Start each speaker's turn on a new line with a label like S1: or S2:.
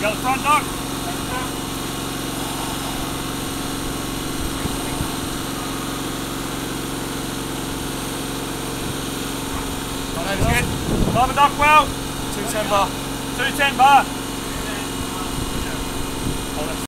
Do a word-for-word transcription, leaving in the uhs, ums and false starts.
S1: got the front knock. Time of knock well.
S2: two ten bar.
S1: two ten bar.